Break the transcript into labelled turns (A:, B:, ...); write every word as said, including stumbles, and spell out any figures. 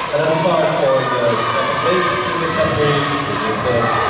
A: And as far for the second place in this category, the